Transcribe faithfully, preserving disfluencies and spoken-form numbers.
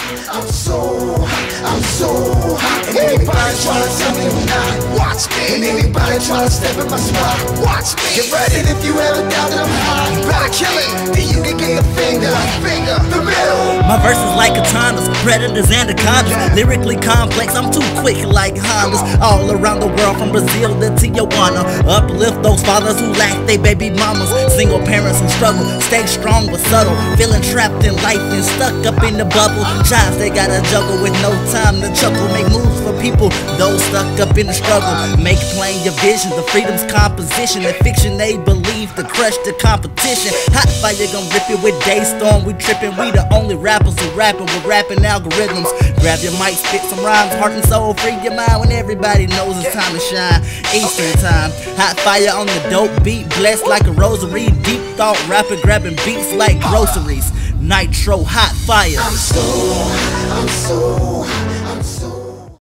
I'm so hot, I'm so hot. And anybody tryna tell me I'm not, watch me. And anybody tryna step in my spot, watch me. Get ready. And if you ever doubt that I'm hot, better kill it. Then you can get the finger, finger, the middle. My verses like katanas, predators and anacondas. Lyrically complex, I'm too quick like Hondas. All around the world from Brazil to Tijuana. Uplift those fathers who lack they baby mamas. Single parents who struggle, stay strong but subtle. Feeling trapped in life and stuck up in the bubble. Chives they gotta juggle with no time to chuckle. Make moves for people, those stuck up in the struggle. Make plain your vision, the freedom's composition. The fiction they believe to crush the competition. Hot fire gon' rip it with Daystorm, we trippin'. We the only rappers who rappin' with rapping algorithms. Grab your mic, spit some rhymes, heart and soul, free your mind when everybody knows it's time to shine. Eastern time, hot fire on the dope beat, blessed like a rosary. Deep thought, rapper grabbing beats like groceries. Nitro, hot fire. I'm so hot, I'm so